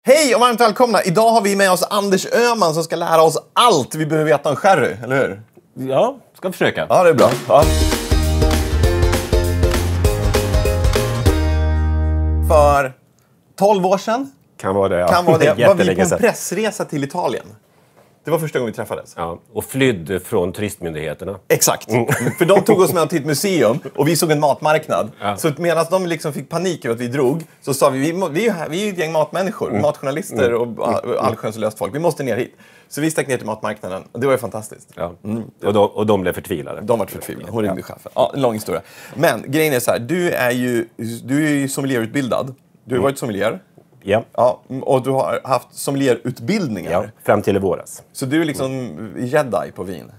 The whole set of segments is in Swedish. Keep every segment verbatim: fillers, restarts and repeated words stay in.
Hej och varmt välkomna! Idag har vi med oss Anders Öhman som ska lära oss allt vi behöver veta om sherry, eller hur? Ja, ska försöka. Ja, det är bra. Ja. För tolv år sedan Kan vara det, ja. kan vara det. var vi på en sedan. pressresa till Italien. Det var första gången vi träffades. Ja, och flydde från turistmyndigheterna. Exakt. Mm. För de tog oss med till ett museum och vi såg en matmarknad. Ja. Så medan de liksom fick panik över att vi drog så sa vi, vi, må, vi, är, här, vi är ett gäng matmänniskor, mm. matjournalister och, och allsköns löst folk. Vi måste ner hit. Så vi stack ner till matmarknaden och det var ju fantastiskt. Ja. Mm. Och, de, och de blev förtvivlade. De var förtvivlade. Hon ringde ja. chefen. Ja, en lång historia. Men grejen är så här, du är ju, du är ju sommelierutbildad. Du har varit sommelier. Ja. Ja. Och du har haft sommelierutbildningar. Ja, fram till i våras. Så du är liksom jedi på vin.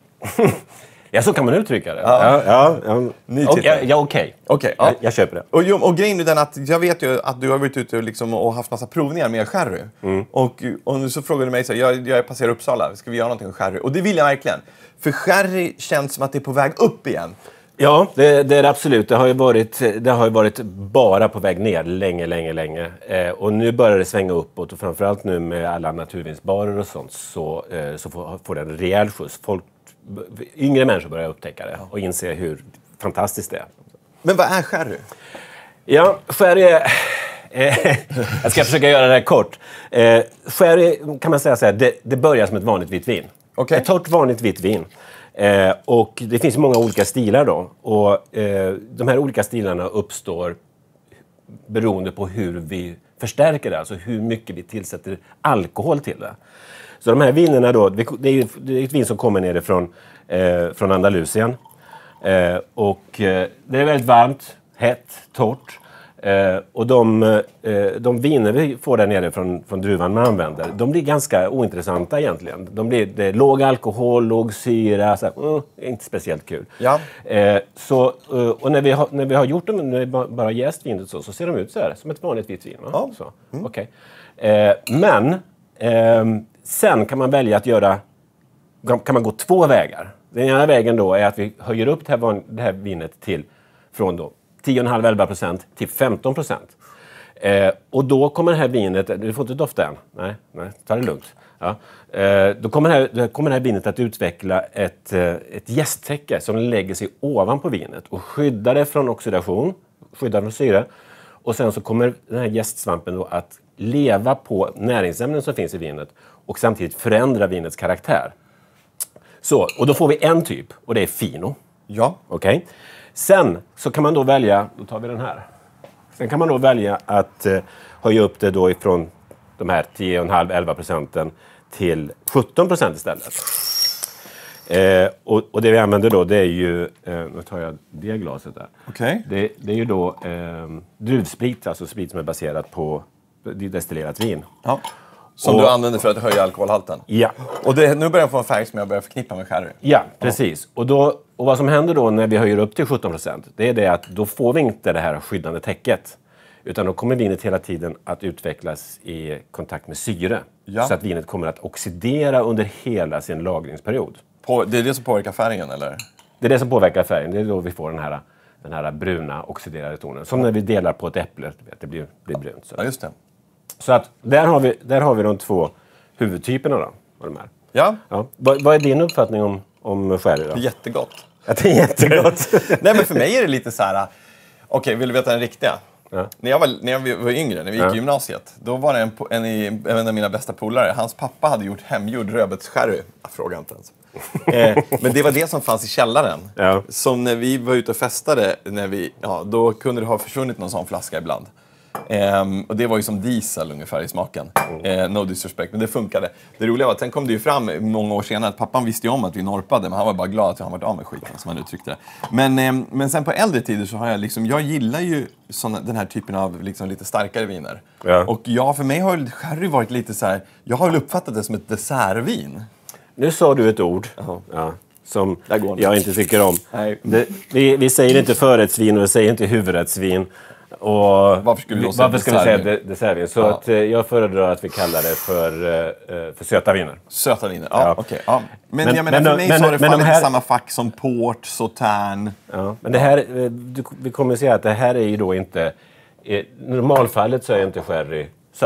Ja, så kan man uttrycka det. Ja. Ja, ja, ja. Och, ja, ja okej. Okay, ja. jag, jag köper det. Och, och grejen är den att jag vet ju att du har varit ute och, liksom, och haft massa provningar med sherry. Mm. Och, och nu så frågade du mig så här, jag, jag passerar Uppsala, ska vi göra någonting med sherry? Och det vill jag verkligen. För sherry känns som att det är på väg upp igen. Ja, det, det är det absolut. Det har ju varit, det har ju varit bara på väg ner länge, länge, länge. Eh, och nu börjar det svänga uppåt och framförallt nu med alla naturvinsbarer och sånt så, eh, så får, får det en rejäl skjuts. Folk, yngre människor börjar upptäcka det och inse hur fantastiskt det är. Men vad är sherry? Ja, sherry är... Eh, jag ska försöka göra det här kort. Eh, sherry kan man säga så här, det, det börjar som ett vanligt vitt vin. Okay. Ett torrt vanligt vitt vin. Eh, och det finns många olika stilar då. Och eh, de här olika stilarna uppstår beroende på hur vi förstärker det. Alltså hur mycket vi tillsätter alkohol till det. Så de här vinerna då, det är ju det är ett vin som kommer nerifrån eh, från Andalusien. Eh, och eh, det är väldigt varmt, hett, torrt. Eh, och de, eh, de viner vi får där nere från, från druvan man använder, de blir ganska ointressanta egentligen. De blir det är låg alkohol, låg syra, så här, uh, inte speciellt kul. Ja. Eh, så, uh, och när vi, har, när vi har gjort dem, när vi bara jäst vinet så, så ser de ut så här, som ett vanligt vitt vin. Ja. Så, mm. okay. eh, men eh, sen kan man välja att göra, kan man gå två vägar. Den ena vägen då är att vi höjer upp det här, van, det här vinet till från då tio komma fem till elva procent till femton procent. Eh, och då kommer det här vinet, du får inte dofta än, nej, nej ta det lugnt. Ja. Eh, då kommer det, här, då kommer det här vinet att utveckla ett, ett jästtäcke som lägger sig ovanpå vinet och skyddar det från oxidation, skyddar från syre. Och sen så kommer den här jästsvampen då att leva på näringsämnen som finns i vinet och samtidigt förändra vinets karaktär. Så, och då får vi en typ och det är fino. Ja. Okej. Okay. Sen så kan man då välja, då tar vi den här. Sen kan man då välja att eh, höja upp det då ifrån de här tio komma fem till elva procenten till sjutton procent istället. Eh, och, och det vi använder då det är ju, eh, nu tar jag det glaset där. Okej. Det, det är ju då eh, druvsprit, alltså sprit som är baserat på destillerat vin. Ja. Som och, du använder för att höja alkoholhalten? Ja. Och det, nu börjar jag få en färg som jag börjar förknippa med sherry. Ja, precis. Och, då, och vad som händer då när vi höjer upp till sjutton procent, det är det att då får vi inte det här skyddande täcket. Utan då kommer vinet hela tiden att utvecklas i kontakt med syre. Ja. Så att vinet kommer att oxidera under hela sin lagringsperiod. På, det är det som påverkar färgen, eller? Det är det som påverkar färgen. Det är då vi får den här, den här bruna oxiderade tonen. Som när vi delar på ett äpple, det blir, blir brunt. Så. Ja, just det. Så att där har vi, där har vi de två huvudtyperna då, av de här. Ja. Ja. Vad, vad är din uppfattning om, om sherry då? Jättegott. Att det är jättegott. Nej, men för mig är det lite så här. Okej, okay, vill du veta den riktiga? Ja. När, jag var, när jag var yngre, när vi gick ja. i gymnasiet, då var det en, en, en av mina bästa polare. Hans pappa hade gjort hemgjord rödbetssherry. Jag frågar inte ens. eh, men det var det som fanns i källaren. Ja. Som när vi var ute och festade, när vi, ja, då kunde det ha försvunnit någon sån flaska ibland. Um, och det var ju som diesel ungefär i smaken. Uh, no disrespect, men det funkade. Det roliga var att sen kom det ju fram många år senare att pappan visste ju om att vi norpade, men han var bara glad att han varit av med skiten, som han uttryckte det. Men, um, men sen på äldre tider så har jag liksom, jag gillar ju såna, den här typen av liksom lite starkare viner. Ja. Och ja, för mig har ju sherry varit lite så här, jag har väl uppfattat det som ett dessertvin. Nu sa du ett ord. Uh-huh. Ja, som jag inte tycker om. Nej. Det, vi, vi säger inte förrättsvin och vi säger inte huvudrättsvin. Och varför skulle vi, vi, varför ska vi säga de, dessertvin? Så ja. att, eh, jag föredrar att vi kallar det för, eh, för söta viner. Söta viner, ja, ja. okej. Okay, ja. Men, men jag menar, men, för mig men, så har det men fallit de här... i samma fack som port, sautern. Ja, men det här, du, vi kommer att säga att det här är ju då inte... I normalfallet så är inte sherry sött.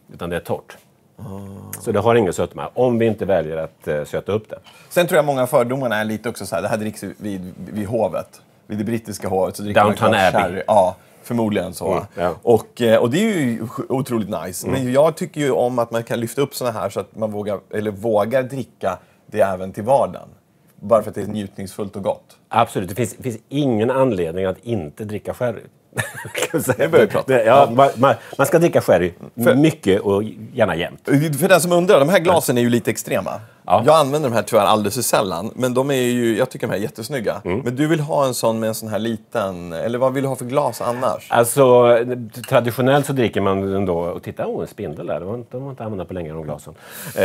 utan det är torrt. Oh. Så det har ingen sötma, om vi inte väljer att uh, söta upp det. Sen tror jag många fördomarna är lite också så här, det här dricks vid, vid hovet, vid det brittiska hovet. Så Downton Abbey. Ja, förmodligen så. Mm, ja. och, och det är ju otroligt nice. Mm. Men jag tycker ju om att man kan lyfta upp såna här så att man vågar, eller vågar dricka det även till vardagen. Bara för att det är njutningsfullt och gott. Absolut, det finns, det finns ingen anledning att inte dricka sherry. Det börjar prata. Det, ja, man, man, man ska dricka sherry för, mycket och gärna jämt. För den som undrar, de här glasen är ju lite extrema. Ja. Jag använder de här tyvärr alldeles för sällan, men de är ju, jag tycker de här är jättesnygga. Mm. Men du vill ha en sån med en sån här liten, eller vad vill du ha för glas annars? Alltså, traditionellt så dricker man ändå, och titta, åh, en spindel där, de har inte, inte använt på länge de glasen.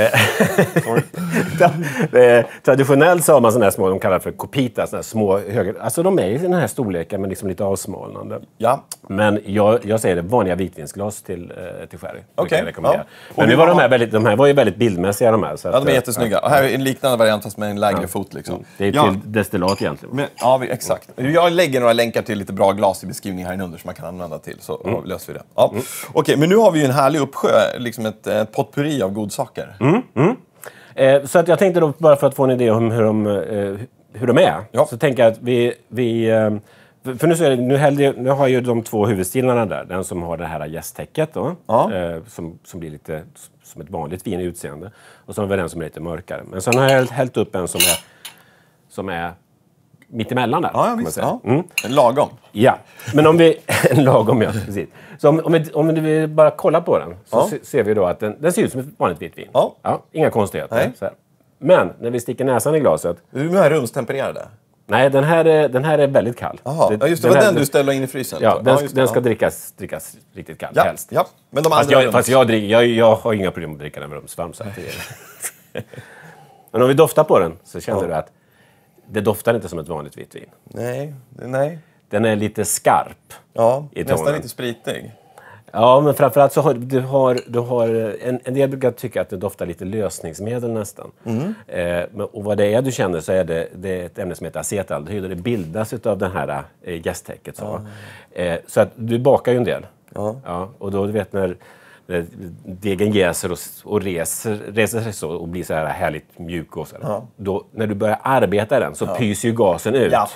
Traditionellt så har man såna här små, de kallar för kopita, såna här små höger, alltså de är i den här storleken men liksom lite avsmalnande. Ja. Men jag, jag säger det, vanliga vitvinsglas till, till sherry. Okej. Okay. Ja. Men nu var de här väldigt, de här var ju väldigt bildmässiga de här. Så ja, de är att, jättesnygga. Och här är en liknande variant fast med en lägre ja. fot liksom. Det är till ja. destillat egentligen. Men, ja, exakt. Jag lägger några länkar till lite bra glas i beskrivningen här under som man kan använda till, så mm. löser vi det. Ja. Mm. Okej, men nu har vi ju en härlig uppsjö, liksom ett, ett potpurri av godsaker. Mm. Mm. Eh, så att jag tänkte då, bara för att få en idé om hur de, eh, hur de är, ja. så tänker jag att vi... vi eh, För nu, så är det, nu, hällde, nu har ju de två huvudstilarna där. Den som har det här jästtäcket då. Ja. Eh, som, som blir lite som ett vanligt vin i utseende. Och så har vi den som är lite mörkare. Men sen har jag hällt upp en som är, som är mittemellan där. Ja, visst. Ja. Mm. En lagom. Ja, men om vi... En lagom, ja. Precis. Så om, om, vi, om vi bara kollar på den så ja. ser vi då att den, den ser ut som ett vanligt vitt vin. Ja. Ja, inga konstigheter. Så här. Men när vi sticker näsan i glaset... Hur är rumstempererade? Nej, den här är, den här är väldigt kall. Jaha, det, just det, var den, den du ställer in i frysen? Ja, den, ja, den ska drickas, drickas riktigt kall, ja, helst. Ja, men de fast andra jag, fast jag, dricker, jag, jag har inga problem att dricka den med rumsvarm. Så men om vi doftar på den så känner ja. du att det doftar inte som ett vanligt vitt vin. Nej, nej. Den är lite skarp. Ja, nästan lite spritig. Ja, men framförallt så har du har, du har en, en del brukar tycka att det doftar lite lösningsmedel nästan. Mm. Eh, och vad det är du känner så är det, det är ett ämne som heter acetaldehyd och det bildas av det här eh, jästtäcket. Så. Mm. Eh, så att du bakar ju en del. Mm. Ja, och då du vet när, när degen jäser och, och reser, reser sig så och blir så här härligt mjuk och så mm. då när du börjar arbeta den så mm. pyser ju gasen ut. Ja.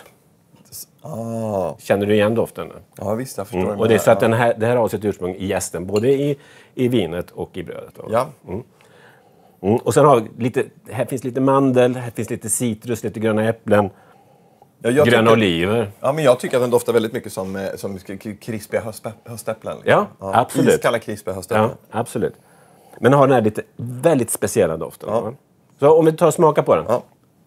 Ah. Känner du igen doften? Ja visst, jag förstår. Mm. Och det är så att den här, det här har sitt ursprung i jästen, både i, i vinet och i brödet. Ja. Mm. Mm. Och sen har lite, här finns lite mandel, här finns lite citrus, lite gröna äpplen, ja, gröna tycker, oliver. Ja, men jag tycker att den doftar väldigt mycket som, som krispiga höstäpplen. Liksom. Ja, ja, absolut. Iskalla krispiga höstäpplen. Ja, absolut. Men den har den här lite väldigt speciella doften. Ja. Så om vi tar och smakar på den. Ja.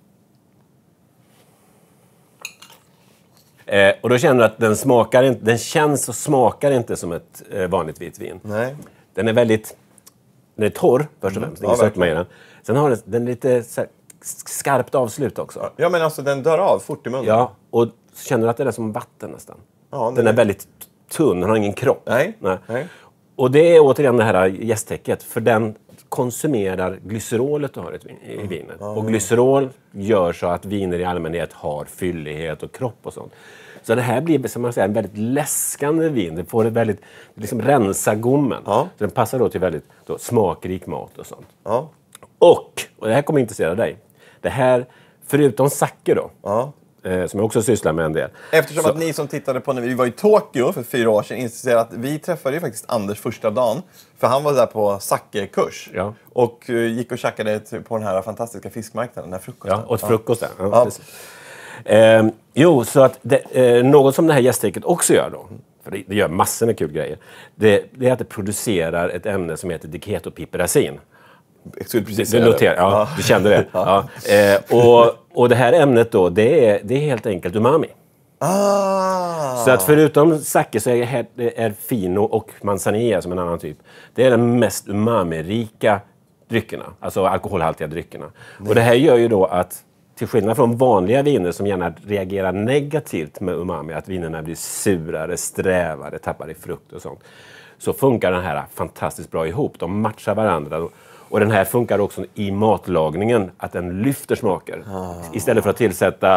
Eh, och då känner du att den smakar inte, den känns och smakar inte som ett eh, vanligt vitt vin. Nej. Den är väldigt, den är torr först och främst, mm. ingen ja, med den. Sen har den, den lite så här, skarpt avslut också. Ja, men alltså den dör av fort i munnen. Ja, och så känner du att det är som vatten nästan. Ja, den är väldigt tunn, den har ingen kropp. Nej. Nej. Nej. Och det är återigen det här jästtäcket, för den konsumerar glycerolet du har i vinet. Mm. Och glycerol gör så att viner i allmänhet har fyllighet och kropp och sånt. Så det här blir som man säger, en väldigt läskande vin. Det får ett väldigt, liksom rensa gommen. Ja. Så den passar då till väldigt då, smakrik mat och sånt. Ja. Och, och det här kommer intressera dig. Det här, förutom sake då, ja. eh, som jag också sysslar med en del. Eftersom så, att ni som tittade på när vi var i Tokyo för fyra år sedan inser att vi träffade ju faktiskt Anders första dagen. För han var där på sake-kurs. Ja. Och uh, gick och käkade på den här fantastiska fiskmarknaden, den här frukosten. Ja, åt frukost där. Ja, ja. Eh, jo, så att det, eh, något som det här jästtäcket också gör då, för det, det gör massor med kul grejer, det, det är att det producerar ett ämne som heter diketopiperazin. Precis du, noterar, ja, ja. Du kände det. Ja. Ja. Eh, och, och det här ämnet då, det är, det är helt enkelt umami. Ah. Så att förutom sake så är, är fino och manzanilla som en annan typ. Det är den mest umami-rika dryckerna, alltså alkoholhaltiga dryckerna. Nej. Och det här gör ju då att, till skillnad från vanliga viner som gärna reagerar negativt med umami, att vinerna blir surare, strävare, tappar i frukt och sånt, så funkar den här fantastiskt bra ihop. De matchar varandra. Och den här funkar också i matlagningen, att den lyfter smaker. Ah. Istället för att tillsätta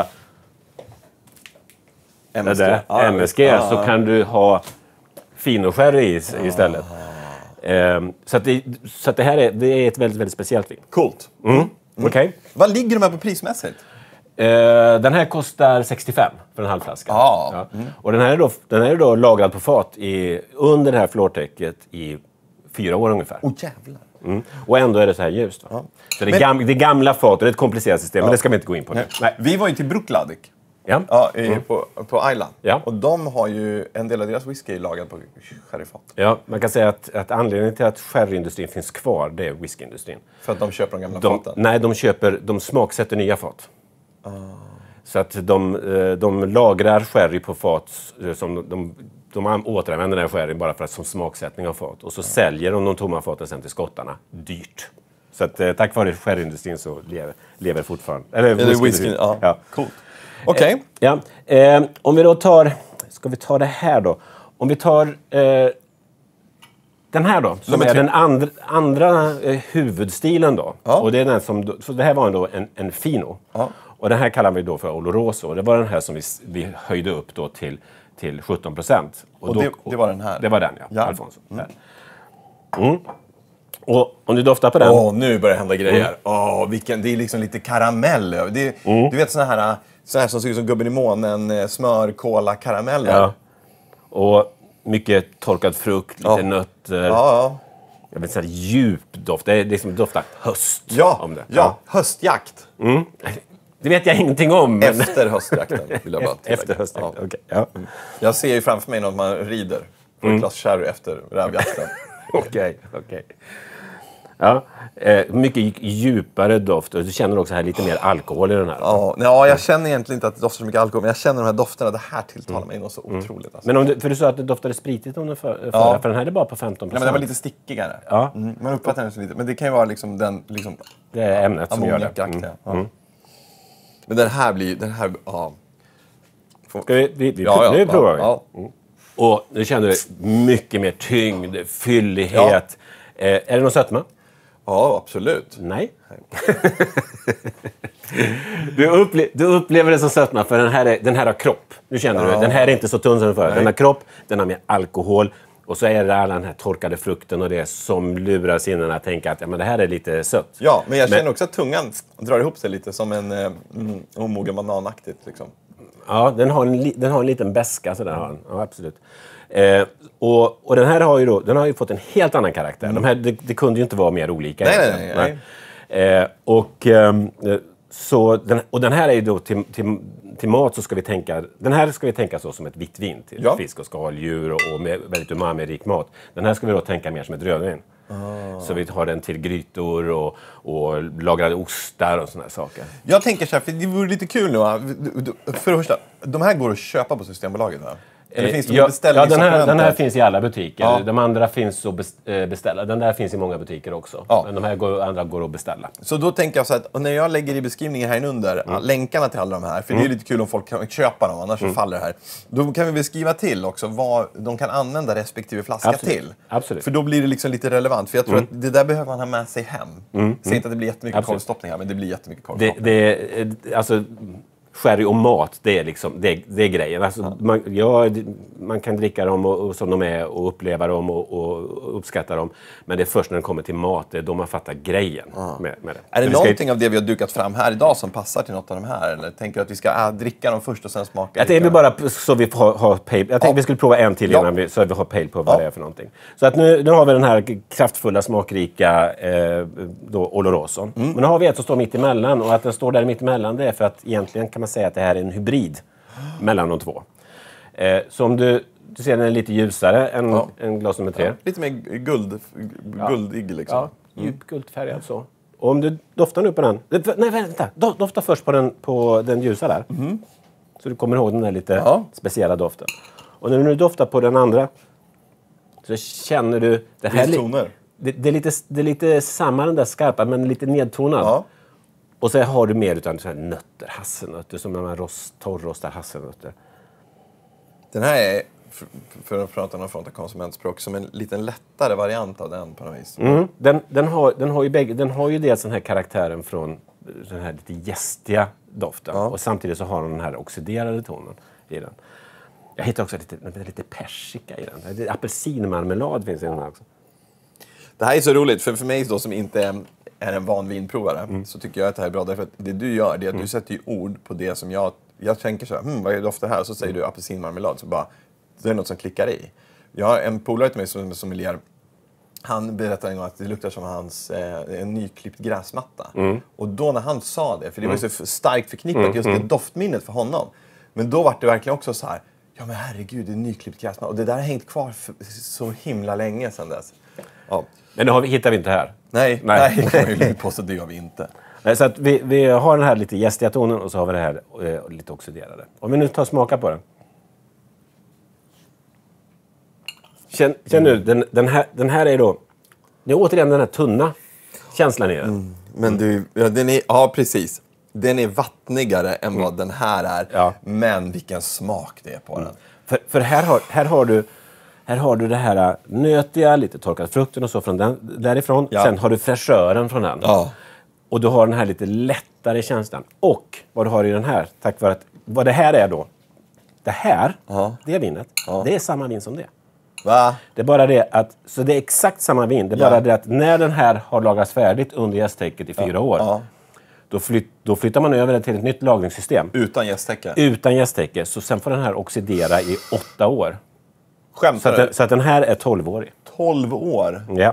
M S G, ah, M S G ah. så kan du ha fino sherry i istället. Ah. Eh, så att det, så att det här är, det är ett väldigt, väldigt speciellt vin. Coolt. Mm. Mm. Okej. Okay. Vad ligger de här på prismässigt? Eh, den här kostar sextiofem för en halv flaska. Ah. Ja. Mm. Och den här är då, den här är då lagrad på fat i, under det här flårtäcket i fyra år ungefär. Åh oh, jävlar. Mm. Och ändå är det så här ljust. Va? Ja. Så det är, men, gam, det är gamla fat och det är ett komplicerat system, ja. Men det ska vi inte gå in på nu. Nej. Vi var ju till Bruichladdich. Ja. Ja, i, mm. på, på Island. Ja. Och de har ju en del av deras whisky lagad på sherryfat. Ja, man kan säga att, att anledningen till att sherryindustrin finns kvar, det är whiskyindustrin. För att de köper de gamla de, faten? Nej, de köper, de smaksätter nya fat. Ah. Så att de, de lagrar sherry på fat, som de, de, de återanvänder den här sherryn bara för att som smaksättning av fat. Och så ah. säljer de de tomma faten sen till skottarna dyrt. Så att eh, tack vare sherryindustrin så lever, lever fortfarande. Eller whisky, whisky ja. Ja. Coolt. Okej. Okay. Ja. Eh, om vi då tar... Ska vi ta det här då? Om vi tar eh, den här då, som är den andra, andra eh, huvudstilen då. Ja. Och det är den som... Så det här var då en, en fino. Ja. Och den här kallar vi då för Oloroso. Det var den här som vi, vi höjde upp då till, till sjutton procent. Och, och då, det, det var den här? Det var den, ja. ja. Alfonso. Mm. Mm. Och om du doftar på den... Åh, oh, nu börjar det hända grejer. Åh, mm. oh, vilken... Det är liksom lite karamell. Det är, mm. Du vet såna här... Så här som ser ut som gubben i månen, smör, kola, karameller. Ja. Och mycket torkad frukt, lite ja. nötter. Ja, ja. Jag vill säga djup doft. Det är liksom doftar höst. Ja, om det. ja. ja. Höstjakt. Mm. Det vet jag ingenting om. Men... Efter höstjakten vill jag bara tillägga. Efter höstjakten, ja. Okej. Ja. Mm. Jag ser ju framför mig något man rider på ett glas sherry efter rävjakten. Okej, okej. Ja, eh, mycket djupare doft och du känner också här lite mer alkohol i den här. Ja, ja, jag känner egentligen inte att det doftar så mycket alkohol, men jag känner de här dofterna. Det här tilltalar mig något så mm. otroligt. Alltså. Men om du, för du sa att det doftade spritigt om den för, för, ja. för den här är bara på femton procent. Ja, men den var lite stickigare. Ja. Mm, man uppfattar den så lite, men det kan ju vara liksom den... Liksom, det är ämnet som gör det. Mm. Ja. Mm. Men den här blir... Den här, ja. Ska vi, vi, vi, ja, ja, nu provar vi. Ja. Mm. Och nu känner du mycket mer tyngd, fyllighet. Ja. Eh, är det någon sötma? Ja, absolut. Nej. du, upple- du upplever det som sötma för den här, är, den här har kropp. Nu känner ja. du, den här är inte så tunn som den förra. Den har kropp, den har mer alkohol. Och så är det alla den här torkade frukten och det som lurar sinnena att tänka att ja, men det här är lite sött. Ja, men jag känner men, också att tungan drar ihop sig lite som en eh, omogen bananaktigt. Liksom. Ja, den har en, den har en liten beska. Så där har den. Ja, absolut. Eh, och, och den här har ju, då, den har ju fått en helt annan karaktär. Mm. De här, det, det kunde ju inte vara mer olika. Nej, nej, nej. nej. Eh, och, eh, så den, och den här är ju då till, till, till mat så ska vi tänka, den här ska vi tänka så som ett vitt vin till ja. fisk och skaldjur och, och med väldigt umami-rik mat. Den här ska vi då tänka mer som ett rödvin. Ah. Så vi har den till grytor och, och lagrade ostar och såna här saker. Jag tänker så här, för det vore lite kul nu. Va? För det första, de här går att köpa på Systembolaget, va? Eller finns det ja, ja, den här, den här finns i alla butiker. Ja. De andra finns att beställa. Den där finns i många butiker också. Ja. Men de här går, andra går att beställa. Så då tänker jag så att när jag lägger i beskrivningen här under mm. länkarna till alla de här, för mm. det är lite kul om folk kan köpa dem, annars mm. så faller det här. Då kan vi väl skriva till också vad de kan använda respektive flaska Absolut. till. Absolut. För då blir det liksom lite relevant. För jag tror mm. att det där behöver man ha med sig hem. Mm. Säg inte att det blir jättemycket korvstoppning här, men det blir jättemycket korvstoppning. Det, det, alltså... Sherry och mat, det är, liksom, det är, det är grejen. Alltså, ja. man, ja, man kan dricka dem och, och, som de är och uppleva dem och, och uppskatta dem. Men det är först när det kommer till mat, det är då man fattar grejen ja. med, med det. Är det någonting ska... av det vi har dukat fram här idag som passar till något av de här? Eller tänker du att vi ska äh, dricka dem först och sen smaka? Jag tänkte bara så vi har, har pejl. Jag tänkte ja. vi skulle prova en till innan ja. vi, så att vi har pejl på vad ja. det är för någonting. Så att nu, nu har vi den här kraftfulla, smakrika eh, då, Oloroson. Mm. Men nu har vi ett som står mitt emellan och att den står där mitt emellan det är för att egentligen kan man säga att det här är en hybrid mellan de två. Eh, så om du, du ser den är lite ljusare än, ja. än glas nummer tre. Ja. Lite mer guld, guldig liksom. Ja, djup mm. guldfärgad så. Och om du doftar nu på den. Nej, vänta. Dofta först på den, på den ljusa där. Mm. Så du kommer ihåg den där lite ja. speciella doften. Och när du nu doftar på den andra så känner du... Det här toner. Det, det, är lite, det är lite samma den där skarpa men lite nedtonad. Ja. Och så har du mer utan så här nötter, hasselnötter, som när man rost, torrrostar hasselnötter. Den här är, för att prata om från konsumentspråk, som en liten lättare variant av den på något vis. Mm. Den, den, har, den, har ju bägge, den har ju dels den här karaktären från den här lite gästiga doften. Ja. Och samtidigt så har den den här oxiderade tonen i den. Jag hittar också lite, lite persika i den. Apelsinmarmelad finns i den här också. Det här är så roligt, för för mig då, som inte är, är en van vinprovare mm. så tycker jag att det här är bra. Därför att det du gör, det är att mm. du sätter ju ord på det som jag... Jag tänker så här, hm, vad är det ofta här? Så säger du apelsinmarmelad, så bara... Det är något som klickar i. Jag har en polare till mig som är sommelier. Han berättade en gång att det luktar som hans, eh, en nyklippt gräsmatta. Mm. Och då när han sa det, för det var ju så starkt förknippat mm. just det doftminnet för honom. Men då var det verkligen också så här, ja men herregud, det är nyklippt gräsmatta. Och det där har hängt kvar för så himla länge sedan dess. Ja. Men det har vi, hittar vi inte här. Nej, nej. nej kan man ju påstå, det gör vi inte. Nej, så att vi, vi har den här lite gästiga tonen och så har vi det här eh, lite oxiderade. Om vi nu tar och smaka på den. Känn, känn nu, den, den, här, den här är då... Det är återigen den här tunna känslan i den. Mm, men du, ja, den är, ja, precis. Den är vattnigare än mm. vad den här är. Ja. Men vilken smak det är på mm. den. För, för här, har, här, har du, här har du det här nötiga, lite torkad frukten och så från den, därifrån. Ja. Sen har du fräschören från den. Ja. Och du har den här lite lättare känslan. Och vad du har i den här, tack vare att... Vad det här är då. Det här, ja. det vinet, ja. det är samma vin som det. Va? Det är bara det att, så det är exakt samma vin. Det är ja. bara det att när den här har lagats färdigt under jästtäcket i fyra ja. år. Ja. Då, flytt, då flyttar man över det till ett nytt lagringssystem. Utan jästtäcke? Utan jästtäcke. Så sen får den här oxidera i åtta år. Skämtar så att, den, så att den här är tolvårig. tolv år? Ja.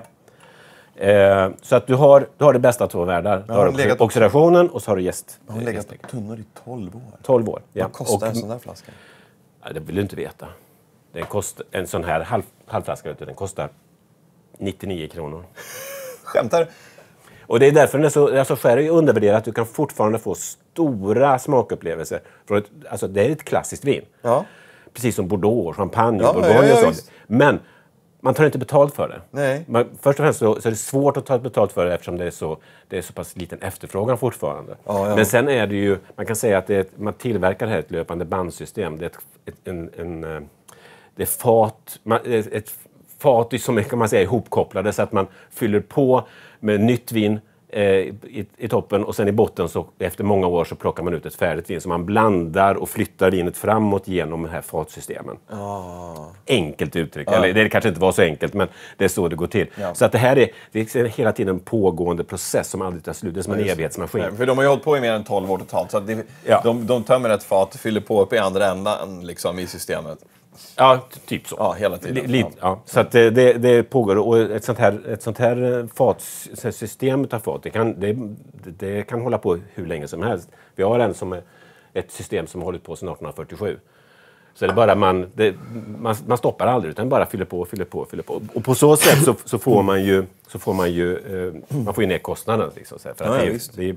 Eh, så att du har, du har det bästa av två världar. Du har legat... oxidationen och så har du jäst. Har hon legat på tunnor i tolv år? tolv år, ja. Vad kostar och, en sån där flaska? Ja, det vill du inte veta. Den kostar, en sån här halv, halvflaska, den kostar nittionio kronor. Skämtar du? Och det är därför den är så, alltså sherry är undervärderat. Du kan fortfarande få stora smakupplevelser. Från ett, alltså det är ett klassiskt vin. Ja. Precis som Bordeaux, Champagne, ja, Bourgogne ja, ja, och sånt. Men man tar inte betalt för det. Nej. Man, först och främst så, så är det svårt att ta betalt för det eftersom det är så, det är så pass liten efterfrågan fortfarande. Ja, ja. Men sen är det ju, man kan säga att det är ett, man tillverkar det här ett löpande bandsystem. Det är ett, ett, en, en, det är fat, man, ett fat som är, kan man säga, ihopkopplade så att man fyller på med nytt vin eh, i, i toppen och sen i botten så efter många år så plockar man ut ett färdigt vin. Så man blandar och flyttar vinet framåt genom de här fatsystemen. Oh. Enkelt uttryckt. Oh. Eller det kanske inte var så enkelt, men det är så det går till. Ja. Så att det här är, det är hela tiden en pågående process som aldrig tar slut. Det är som en evighetsmaskin. Nej, för de har ju hållit på i mer än tolv år totalt. Så att det, ja. de, de tömmer ett fat och fyller på upp i andra ändan liksom, i systemet. Ja, typ så. Ja, hela tiden. Lite, ja. Så att det, det, det pågår. Och ett sånt här, ett sånt här fatsystem av fat, det kan, det, det kan hålla på hur länge som helst. Vi har en som är ett system som har hållit på sedan arton fyrtiosju. Så det är bara man, det, man, man stoppar aldrig, utan bara fyller på, fyller på, fyller på. Och på så sätt så, så får man ju, så får man ju, eh, man får ju ner kostnaden. Liksom, så här, för att ja, det, visst. Det,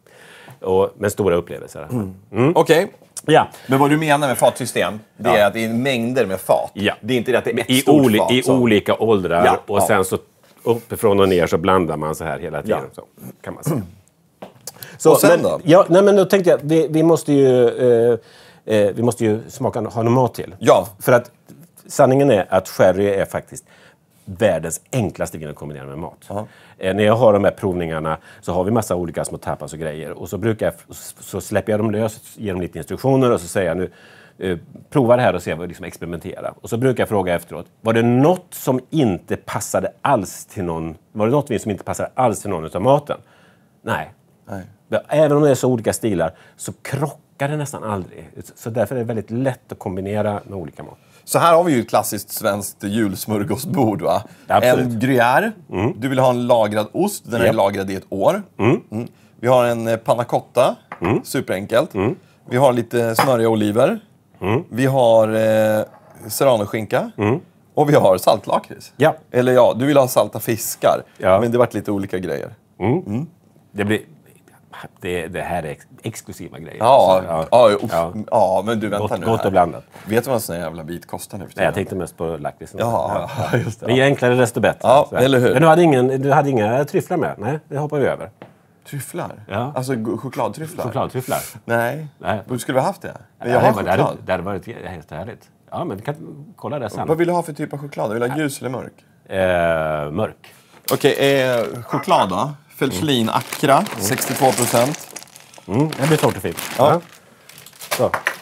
och, men stora upplevelser. Mm. Mm. Okej. Okay. Ja. Men vad du menar med fatsystem, det är ja. att det är mängder med fat. Ja. Det är inte det att det är ett I, stort oli- fat. I så. olika åldrar. Ja. Och sen så uppifrån och ner så blandar man så här hela tiden. Ja. Så kan man säga. Så, och sen men, då? Ja, nej, men då tänkte jag, vi, vi måste ju, eh, eh, vi måste ju smaka, ha någon mat till. Ja. För att sanningen är att sherry är faktiskt världens enklaste vin att kombinera med mat. Uh-huh. Eh, när jag har de här provningarna så har vi massa olika små tapas och grejer. Och så, brukar jag, så släpper jag dem lös, ger dem lite instruktioner och så säger jag nu eh, prova det här och se vad liksom experimentera. Och så brukar jag fråga efteråt, var det något som inte passade alls till någon, var det något vin som inte passade alls till någon utav maten? Nej. Nej. Även om det är så olika stilar så krockar det nästan aldrig. Så därför är det väldigt lätt att kombinera med olika mat. Så här har vi ju ett klassiskt svenskt julsmörgåsbord, va? Absolut. En gruyère. Mm. Du vill ha en lagrad ost. Den är yep. lagrad i ett år. Mm. Mm. Vi har en panna cotta. Mm. Superenkelt. Mm. Vi har lite smöriga oliver. Mm. Vi har eh, serranoskinka. Mm. Och vi har saltlakrits. Ja. Eller ja, du vill ha salta fiskar. Ja. Men det varit lite olika grejer. Mm. Mm. Det blir... Det, det här är ex- exklusiva grejer. Ja, ja. Ja, ja. ja, men du vänta gott, nu gott här. och blandat. Vet du vad en sån här jävla bit kostar nu? Nej, jag tänkte mest på lakritsen. Ja, ja, just det. Men ju enklare desto bättre. Ja, eller hur? Men du hade, ingen, du hade inga tryfflar med? Nej, det hoppar vi över. Tryfflar? Ja. Alltså chokladtryfflar? Chokladtryfflar? Nej. Nej. Du skulle vi ha haft det? Men ja, jag har men choklad. Det hade, det hade varit helt härligt. Ja, men vi kan kolla det sen. Vad vill du ha för typ av choklad? Vill du ha ljus eller mörk? Eh, mörk. Okej, okay, eh, choklad då? Felchlin mm. Acra, mm. sextiotvå procent. Mm, det blir torrt och fint. Ja. Så.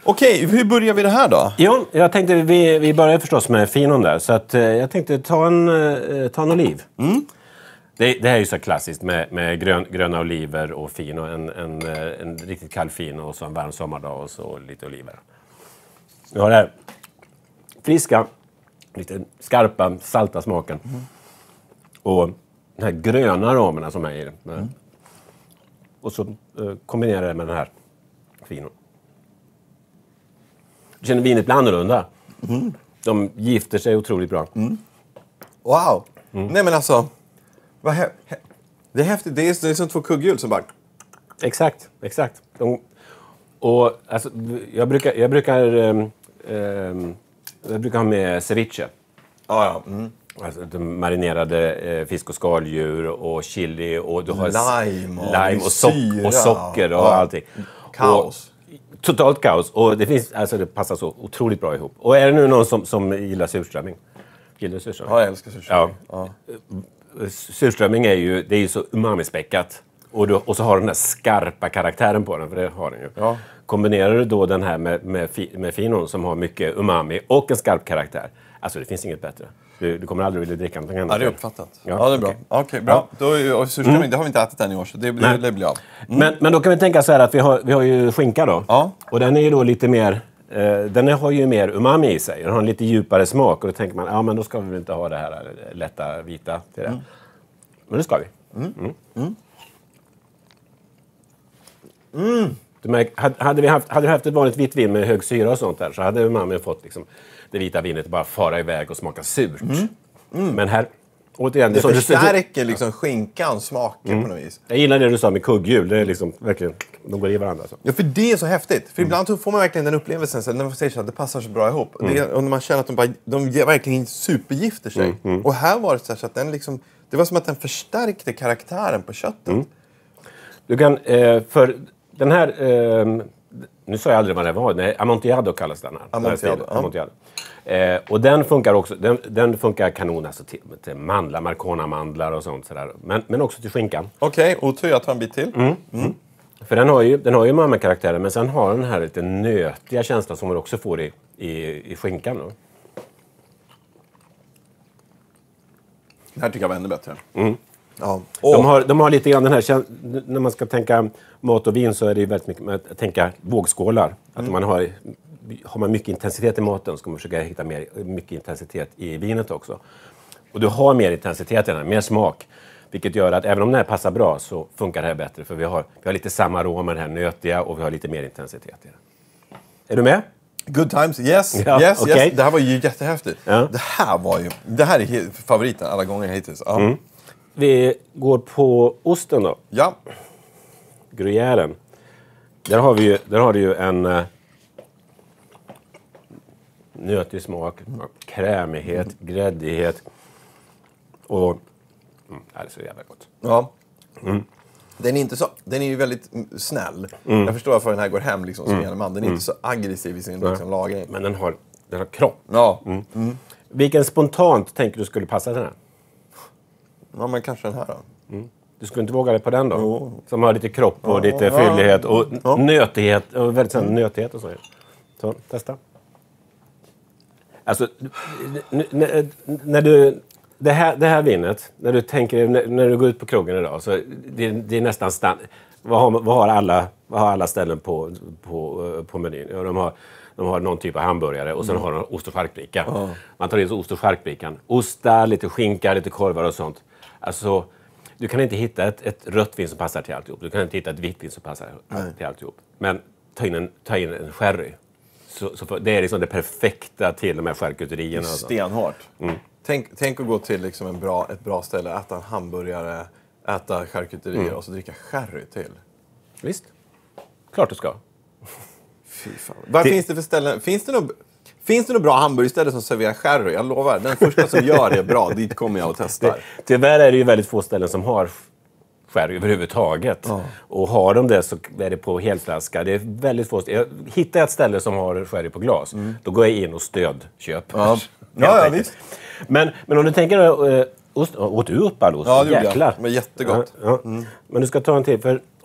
Okej, hur börjar vi det här då? Jo, jag tänkte, vi, vi börjar förstås med finon där. Så att, eh, jag tänkte ta en, eh, ta en oliv. Mm. Det, det här är ju så klassiskt med, med grön, gröna oliver och fino. En, en, en riktigt kall fino och så en varm sommardag och så lite oliver. Vi har det här friska, lite skarpa, salta smaken. Mm. Och den här gröna aromerna som är i det. Mm. Och så eh, kombinerar det med den här finon. Du känner vinet blir annorlunda. Mm. De gifter sig otroligt bra. Mm. Wow! Mm. Nej men alltså, vad he- he- det är häftigt. Det är, det är som två kugghjul som bara... Exakt, exakt. De, och alltså, jag brukar, jag brukar, um, um, jag brukar ha med ceviche. Ah, ja. Mm. Alltså, de marinerade eh, fisk och skaldjur och chili och du har lime och, lime och, sock, och socker och ja. allting. Kaos. Och, totalt kaos. Och det, finns, alltså, det passar så otroligt bra ihop. Och är det nu någon som, som gillar surströmming? Gillar surströmming? Ja, jag älskar surströmming. Ja. Ja. Surströmming är ju, det är ju så umami-späckat. Och, du, och så har den där skarpa karaktären på den, för det har den ju. Ja. Kombinerar du då den här med, med, fi, med finon som har mycket umami och en skarp karaktär. Alltså det finns inget bättre. Du, du kommer aldrig vilja dricka någonting annat. Ja, det är uppfattat. Ja, ja det är bra. Okej, okay. okay, bra. Ja. Då, och surströmming, mm. det har vi inte ätit än i år, så det, det, det blir av. Mm. Men, men då kan vi tänka så här att vi har, vi har ju skinka då. Ja. Och den är ju då lite mer... Eh, den har ju mer umami i sig. Den har en lite djupare smak. Och då tänker man, ja men då ska vi väl inte ha det här lätta vita till det. Mm. Men det ska vi. Mm. Mm. Mm. Mm. Märker, hade, vi haft, hade vi haft ett vanligt vitt vin med hög syra och sånt där så hade umami fått liksom, det vita vinet bara fara iväg och smaka surt. Mm. Mm. Men här, återigen... Det, det förstärker du, liksom skinkan, smaken mm. på något vis. Jag gillar det du sa med kugghjul. Det är liksom verkligen, de går i varandra. Så. Ja, för det är så häftigt. För mm. ibland får man verkligen den upplevelsen så när man säger så att det passar så bra ihop. Mm. Det, och när man känner att de, bara, de verkligen supergifter sig. Mm. Mm. Och här var det så att den liksom... Det var som att den förstärkte karaktären på köttet. Mm. Du kan... Eh, för den här... Eh, nu sa jag aldrig vad det var. Nej, Amontillado kallas den här. Amontillado. Ja. Amontillado. Eh, och den funkar också. Den, den funkar kanon alltså till, till mandlar, Marcona-mandlar och sånt. Sådär. Men, men också till skinkan. Okej, okay, otur. Jag tar en bit till. Mm. Mm. För den har ju, den har ju mamma-karaktären, men sen har den här lite nötiga känslan som man också får i, i, i skinkan. Då. Det här tycker jag var ännu bättre. Mm. Ja. De, har, de har lite grann den här, när man ska tänka mat och vin så är det ju väldigt mycket med att tänka vågskålar. Mm. Att man har, har man mycket intensitet i maten så ska man försöka hitta mer, mycket intensitet i vinet också. Och du har mer intensitet i den, mer smak. Vilket gör att även om den här passar bra så funkar det här bättre. För vi har, vi har lite samma aromer, den här nötiga, och vi har lite mer intensitet i den. Är du med? Good times, yes, ja, yes, okay. yes. Det här var ju jättehäftigt. Ja. Det här var ju, det här är favoriten alla gånger hittills. Ja. Mm. Vi går på osten då. Ja. Gruyären. Där har, vi ju, där har du ju en uh, nötig smak, mm. krämighet, mm. gräddighet. Och mm, det är så jävla gott. Ja. Mm. Den är inte så, den är ju väldigt snäll. Mm. Jag förstår varför den här går hem liksom, som mm. man. Den är mm. inte så aggressiv i sin liksom, lagring. Men den har, den har kropp. Ja. Mm. Mm. Vilken spontant tänker du skulle passa den här? Ja, men kanske den här då. Mm. Du skulle inte våga dig på den då? Oh. Som har lite kropp och oh. lite ja. fyllighet och ja. nötighet. Och väldigt mm. nötighet och så. Så, testa. Alltså, n- när du... Det här, det här vinet, när du tänker, när, när du går ut på krogen idag, så det, det är nästan stand, vad har, vad har alla, vad har alla ställen på, på, på menyn? Ja, de, har, de har någon typ av hamburgare och sen mm. har de ost och charkbricka. Oh. Man tar in ost och charkbrickan. Ostar, lite skinka, lite korvar och sånt. Alltså, du kan inte hitta ett, ett rött vin som passar till alltihop. Du kan inte hitta ett vitt vin som passar Nej. till alltihop. Men ta in en, ta in en sherry. Så, så för, det är liksom det perfekta till de här charkuterierna. Stenhårt. Mm. Tänk, tänk att gå till liksom en bra, ett bra ställe, äta en hamburgare, äta charkuterier mm. och så dricka sherry till. Visst. Klart du ska. Fy fan. Vad till... finns det för ställen? Finns det något, finns det något bra hamburgerställe som serverar sherry? Jag lovar, den första som gör det bra, dit kommer jag och testar. Det, tyvärr är det ju väldigt få ställen som har sherry överhuvudtaget. Ja. Och har de det så är det på helflaska. Det är väldigt få ställen. Jag hittar ett ställe som har sherry på glas. Mm. Då går jag in och stödköper. Ja, ja, ja visst. Men, men om du tänker... Äh, ost, åt du upp all ost? Ja, det gjorde jag. Men jättegott. Ja, ja. Mm. Men du ska ta en till. För